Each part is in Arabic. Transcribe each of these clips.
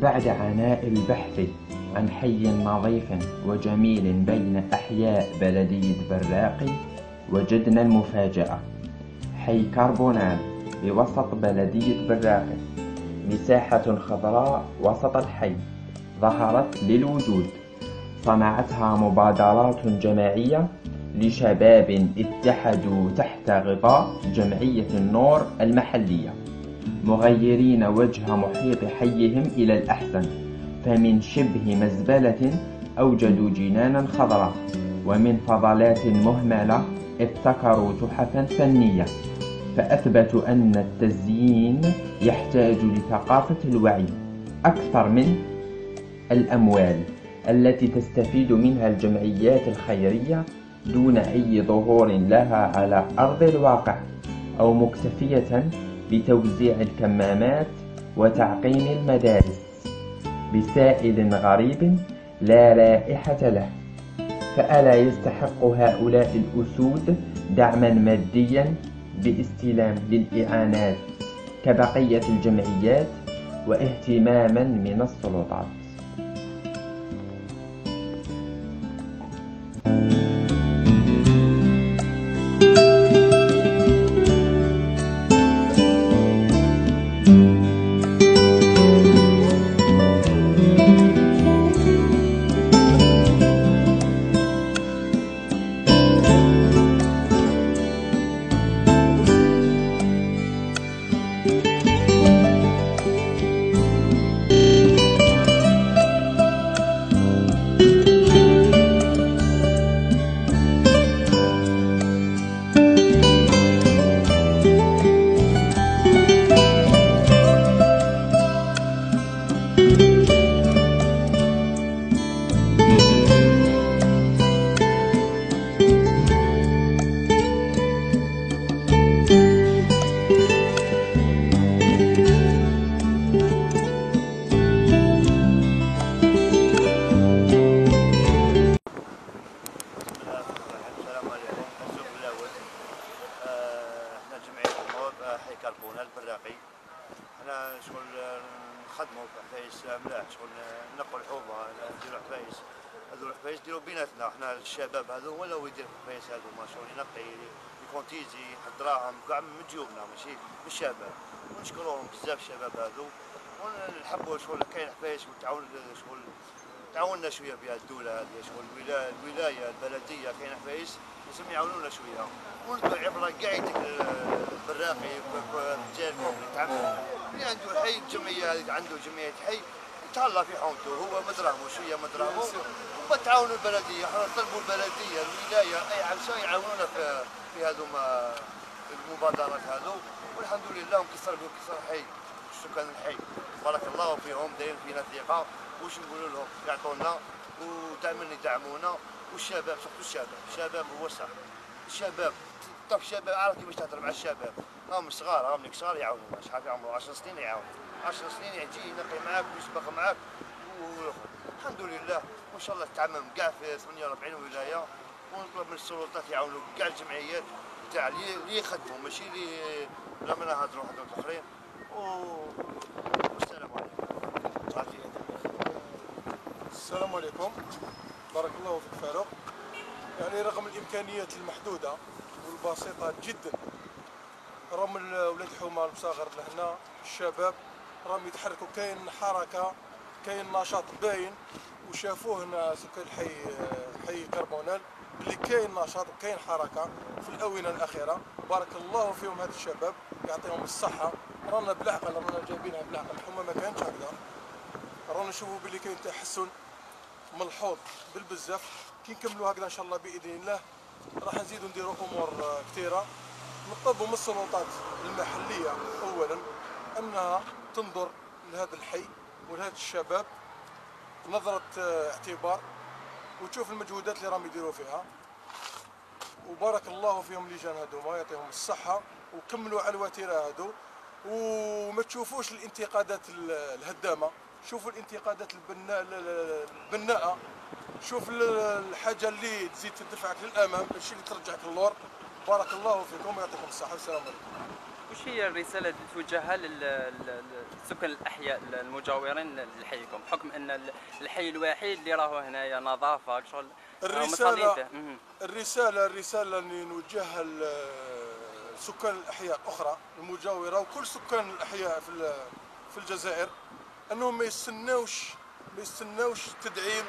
بعد عناء البحث عن حي نظيف وجميل بين أحياء بلدية براقي، وجدنا المفاجأة: حي كربونال بوسط بلدية براقي، مساحة خضراء وسط الحي ظهرت للوجود. صنعتها مبادرات جماعية لشباب اتحدوا تحت غطاء جمعية النور المحلية، مغيرين وجه محيط حيهم إلى الأحسن. فمن شبه مزبلة أوجدوا جنانا خضراء، ومن فضلات مهملة ابتكروا تحفا فنية، فأثبتوا أن التزيين يحتاج لثقافة الوعي أكثر من الأموال التي تستفيد منها الجمعيات الخيرية دون أي ظهور لها على أرض الواقع، أو مكتفية بتوزيع الكمامات وتعقيم المدارس بسائل غريب لا رائحة له. فألا يستحق هؤلاء الأسود دعما ماديا باستلام للإعانات كبقية الجمعيات واهتماما من السلطات؟ حي كربونال براقي. حنا شغل نخدموا في عفايس ملاح، شغل نقوا الحومه، نديروا عفايس. هذو العفايس نديروا بيناتنا، حنا الشباب هذو ولاو يدير العفايس هذو، ما شغل ينقي يكونتيزي يحط دراهم كاع من جيوبنا ماشي من الشباب. ونشكروهم بزاف الشباب هذو، ونحبوا شغل كاين عفايس وتعاون شغل تعاوننا شويه بها الدوله هذه، شغل الولايه البلديه كاين عفايس لازم يعاونونا شويه. ونلقى عبره كاع يديك البراقي رجال يتعامل اللي عنده حي الجمعيه هذيك عنده جمعيه حي يتهلا في حومته، هو مدراهمو شويه مدراهمو، وتعاونوا البلديه. حنا نطلبوا البلديه الولايه اي عفسه يعاونونا في هذوما المبادرات هذو، والحمد لله مكسر الحي سكان الحي بارك الله فيهم دايرين فينا ثقه. واش نقولوا لهم؟ يعطونا ودائما يدعمونا. والشباب سورتو الشباب هو صح. الشباب طب الشباب عارف كيفاش تهضر مع الشباب، راهم صغار، راهم صغار يعاونونا. شحال في عمره 10 سنين يعاون 10 سنين يجي ينقي معاك ويسبق معاك الحمد لله. وان شاء الله تعمم كاع في 48 ولايه. ونطلب من السلطات يعاونوا كاع الجمعيات تاع اللي يخدموا ماشي اللي لما نهضروا حنا الاخرين. والسلام عليكم. السلام عليكم، بارك الله فيك فاروق. يعني رغم الامكانيات المحدوده والبسيطه جدا، رغم ولاد الحومه المصاغر لهنا الشباب راهم يتحركوا، كاين حركه كاين نشاط باين، وشافوه هنا سكان حي كربونال اللي كاين نشاط وكاين حركه في الاونه الاخيره. بارك الله فيهم هاد الشباب، يعطيهم الصحه. رانا بالعقل، رانا جايبينها بالعقل، الحومه ما كانتش هكذا. رانا نشوفوا بلي كاين تحسن ملحوظ بالبزاف. كي نكملوا هكذا ان شاء الله باذن الله راح نزيدوا نديروا امور كثيره. نطلبوا من السلطات المحليه اولا انها تنظر لهذا الحي ولهذا الشباب نظره اعتبار، وتشوف المجهودات اللي راهم يديروا فيها. وبارك الله فيهم اللجان هذوما، يعطيهم الصحه، وكملوا على الوتيره هذو. وما تشوفوش الانتقادات الهدامه، شوفوا الانتقادات البناءه. شوف الحاجه اللي تزيد تدفعك للامام، ماشي اللي ترجعك للور. بارك الله فيكم ويعطيكم الصحه والسلام عليكم. وش هي الرسالة اللي توجهها للسكان الأحياء المجاورين لحيكم، بحكم أن الحي الوحيد اللي راهو هنايا نظافة شغل الرسالة اللي نوجهها لسكان الأحياء الأخرى المجاورة وكل سكان الأحياء في الجزائر أنهم ما يستناوش تدعيم،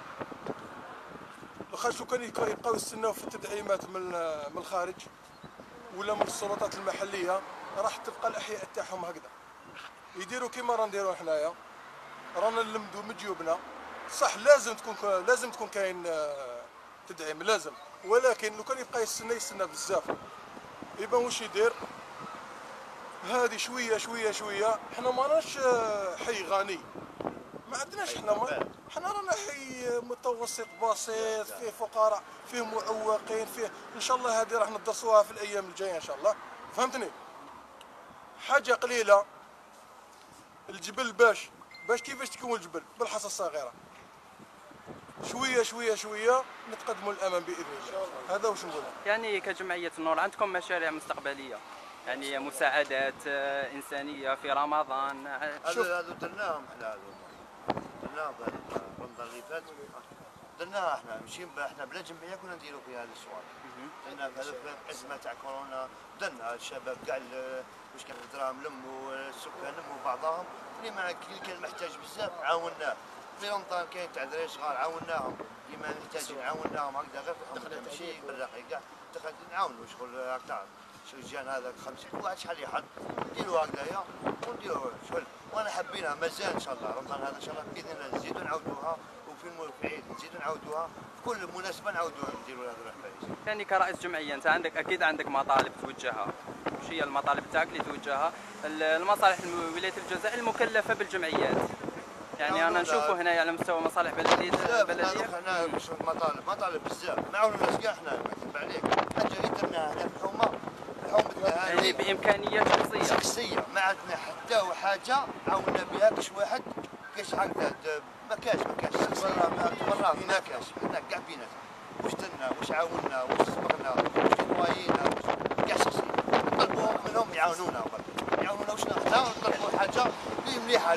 لاخاطش لو كان يبقاو يستناو في التدعيمات من الخارج ولا من السلطات المحليه راح تبقى الاحياء تاعهم هكذا. يديروا كيما رانا نديروا حنايا، رانا نلمدوا من جيوبنا. صح لازم تكون كاين تدعيم لازم، ولكن لو كان يبقى يستنى بزاف يبان واش يدير. هذه شويه حنا ما راناش حي غني، ما عندناش حنا رانا حي متوسط بسيط، فيه فقراء، فيه معوقين، فيه ان شاء الله هذه راح ندرسوها في الايام الجايه ان شاء الله. فهمتني؟ حاجه قليله الجبل باش كيفاش تكون الجبل بالحصى الصغيره. شويه نتقدموا للامام باذن الله. هذا واش نقول. يعني كجمعيه النور عندكم مشاريع مستقبليه، يعني مساعدات انسانيه في رمضان؟ هذو درناهم حنا، درناهم رمضان اللي فات درناها احنا ماشي احنا بلا جمعيه كنا نديروا فيها هذه الصوالح. درنا في الازمه تاع كورونا درنا الشباب كاع واش كان الدراهم لموا السكان لموا بعضهم، اللي كان محتاج بزاف عاوناه. في رمضان كاين تعذير صغار عاوناهم، اللي ما محتاجين عاوناهم هكذا غير في الحمد ماشي بالراقي كاع نعاونوا شغل هكذا. شو جان هذا 50 واحد شحال يحط نديروا هكذايا ونديروا شغل. وانا حابينها مازال ان شاء الله رمضان هذا ان شاء الله باذن الله نزيدوا نعاودوها، وفي العيد نزيدوا نعاودوها، في كل مناسبه نعاودوها نديروا هذا الحوايج. يعني كرئيس جمعيه انت اكيد عندك مطالب توجهها، وش هي المطالب تاعك اللي توجهها المصالح ولايه الجزائر المكلفه بالجمعيات؟ يعني انا نشوفوا هنا على مستوى مصالح بلديه احنا مش مطالب بزاف، نعاونوا الناس كاع احنا نكتب عليك. حاجه اللي درناها هنا في الحومه يعني بامكانيات شخصيه ما عندنا حتى حاجه عاونا بها كاش واحد كاش هكذا ما كاش مرة ما كاش. حنا كاع بينات واش درنا واش عاونا واش سبقنا واش نوايينا كاع شخصيه نطلبوا منهم يعاونونا واش حنا نطلبوا حاجه اللي مليحه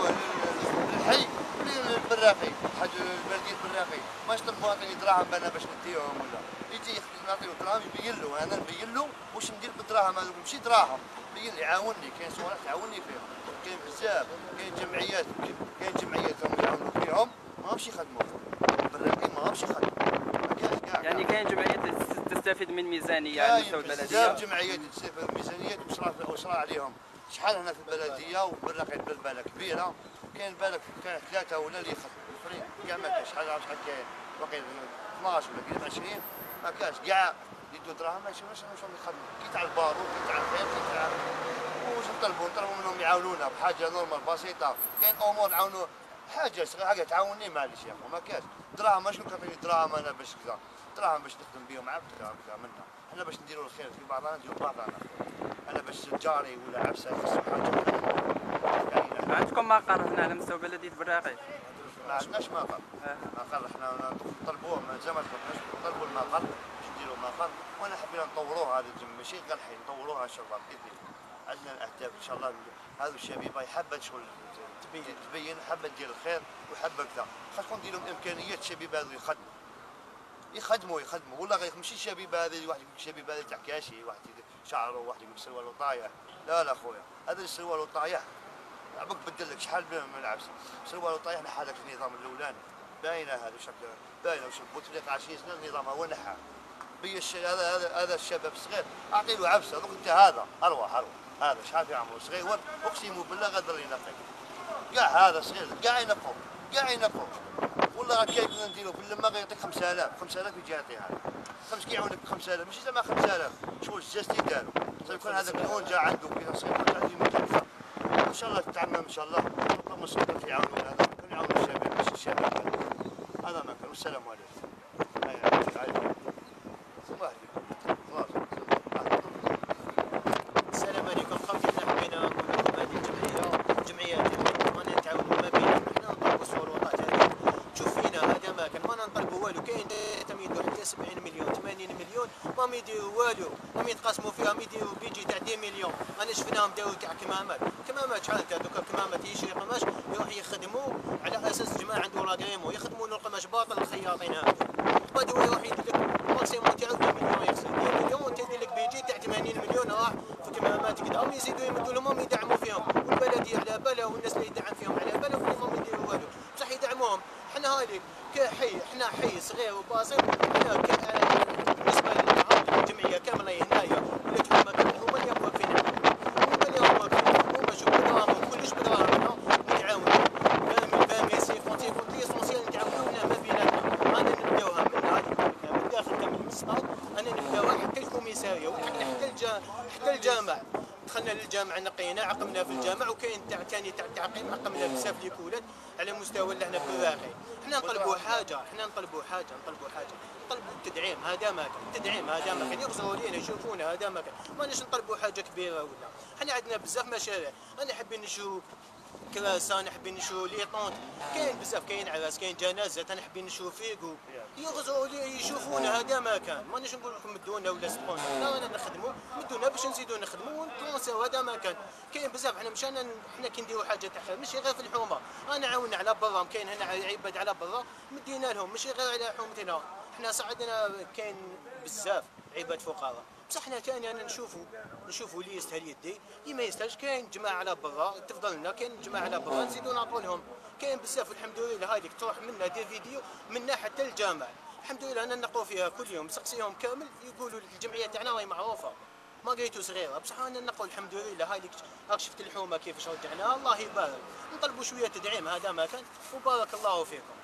للحي للبراقي، حاجه لبلديه البراقي. ماش نطلبوا عطيني دراهم انا باش نديهم ولا يجي نعطيو دراهم يبين له انا نبين له واش ندير بالدراهم هذوك ماشي دراهم، يبين لي يعاونني. كاين صوالح تعاوني فيهم، كاين بزاف، كاين جمعيات هم يعاونوا فيهم ماهمش يخدموا البراقي ماهمش يخدموا كاع. يعني كاين جمعيات تستفيد من ميزانيه على مستوى البلديه؟ بزاف جمعيات تستفيد من ميزانيات وصرا عليهم شحال هنا في البلديه وبالراقي بالبالة كبيره. كاين بالك كان 3 ولا اللي يخدموا الفريق كاع ما كاش شحال كاين باقي 12 ولا 20 ما كاش كاع يدوا دراهم ما يشوفوش شنو يخدموا. كي تاع البارو كي تاع الخير كي تاع واش نطلبوا منهم يعاونونا بحاجه نورمال بسيطه. كاين امور نعاونوا حاجه صغيره حاجه تعاوني معليش يا اخو ما كاش دراهم. ماشي نعطيني دراهم انا باش كذا، دراهم باش نخدم بهم عبد كذا منا. حنا باش نديروا الخير في بعضنا نديروا بعضنا. انا باش جاري ولا عبسه يخصو حاجه. عندكم مقر هنا على مستوى بلديه براقي؟ ما عندناش مقر. احنا نطلبوه مازال ما نطلبوا المقر باش نديروا مقر. وانا حبينا نطوروها هذه ماشي غير الحين نطوروها ان شاء الله باذن الله. عندنا الاهداف ان شاء الله. هذو الشبيبه حابه شغل تبين حابه دير الخير وحابه كذا. خاصكم نديروا امكانيات الشبيبه هذو يخدموا والله غير ماشي الشبيبه هذه واحد يقول الشبيبه هذه تاع كاشي واحد شعره واحد يقول سروالو طايح. لا خويا هذا السروالو طايح عبك بدل لك شحال من العبس سروالو طايح نحى لك النظام الاولاني باينه هذا شكل باينه وش بوتفليق 20 سنه النظام هو نحى بيا الشيء هذا الشباب الصغير اعطي له عبسه دوك انت هذا اروح هذا شحال في عمره صغير اقسم بالله غادر ينقي كاع هذا صغير كاع ينقوا والله راه كاين كنا نديرو في اللمه غيعطيك 5000 يجي يعطيها خمس كيعاونك ب 5000 ماشي زعما 5000 شغل الجاستي دارو يكون هذاك الاون جا عنده كي صغير كان عنده 200 ان شاء الله تتعمم ان شاء الله نطلب من السلطات يعاونونا هذا يعاونوا الشباب ماشي الشباب هذا ما كان. والسلام عليكم. السلام عليكم. خوتي حبينا نقول لكم هذه الجمعيات اللي نتعاونوا ما بيننا حنا نطلبوا السلطات هذه تشوف فينا هذا ما كان ما نطلبوا والو. كاين تم يدوا حتى 70 مليون 80 مليون ما يديروا والو. هم يتقاسموا فيهم يديروا بيجي تاع 10 مليون. انا شفناهم داو تاع كمامات شحال تاع دوكا كمامات يشري قماش يروح يخدموا على اساس جماعه عنده لاغريمو يخدموا له القماش باطل الخياطين هذو. بعد هو يروح يدير لك ماكسيموم تاعو 2 مليون يخسر 2 مليون وانت يدير لك بيجي تاع 80 مليون راح في كمامات كذا. هم يزيدوا يمدوا لهم يدعموا فيهم والبلديه على بالها والناس اللي يدعم فيهم على بالها وهم يديروا والو بصح يدعموهم. حنا هايليك كحي حنا حي صغير وبسيط. حنا بالنسبه للجمعيه كامله هنايا ولات هما اللي واقفين هما اللي هما شوف بدراهم كلش بدراهم نتعاونوا فاهم سي فونتي اسونسيال نتعاونوا ما بيناتنا. انا نبداوها من هذه من داخل كامل المسقط انا نبداوها حتى الكوميساريه حتى الجامع. دخلنا للجامع نقينا عقمنا في الجامع وكاين ثاني تاع التعقيم عقمنا بزاف ليكولات على مستوى اللي احنا بالراقي. حنا نطلبوا حاجه نطلبوا التدعيم. هذا ما كان التدعيم هذا ما كان يغزروا لينا يشوفونا هذا ما كان. ماناش نطلبوا حاجه كبيره ولا. حنا عندنا بزاف مشاريع. انا حابين نشوف كراسه نحبين نشوف لي طونت كاين بزاف كاين عراس كاين جنازات نحبين نشوف فيكو يغزروا لي يشوفونا هذا ما كان. ماناش نقول لكم مدونا ولا سبون لا انا نخدموا مدونا باش نزيدوا نخدموا ونتونسوا هذا ما كان. كاين بزاف حنا مشان حنا كي نديروا حاجه تاع خير ماشي غير في الحومه. انا عاوننا على برا كاين هنا عباد على برا مدينا لهم ماشي غير على حومتنا. حنا صعدنا كاين بزاف عباد فقراء بصح حنا ثاني انا نشوفوا اللي يستاهل يدي اللي ما يستاهلش. كاين جماعه على برا تفضل لنا كاين جماعه على برا نزيدوا نعطوا لهم. كاين بزاف الحمد لله. هذيك تروح منا دير فيديو منا حتى الجامع الحمد لله. انا نقوا فيها كل يوم سقسيهم كامل يقولوا الجمعيه تاعنا راهي معروفه ما قريتو صغيره بصح انا نقول الحمد لله. هذيك راك شفت الحومه كيفاش رجعنا الله يبارك. نطلبوا شويه تدعيم هذا ما كان وبارك الله فيكم.